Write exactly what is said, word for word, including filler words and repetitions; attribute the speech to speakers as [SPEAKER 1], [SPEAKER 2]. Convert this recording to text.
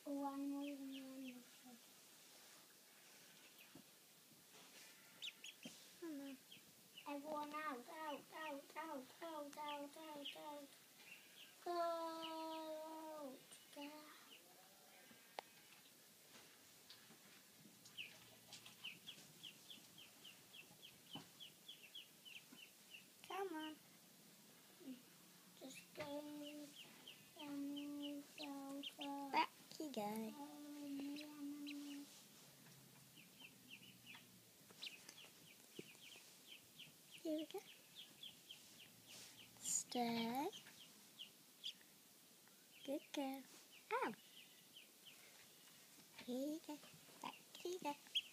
[SPEAKER 1] One more man. Everyone out, out, out, out, out, out, out, out. Go out. Go. Come on. Just go. Um, go, go. Back you go. Here we go. Stay. Good girl. Ow. Here you go. Back you go.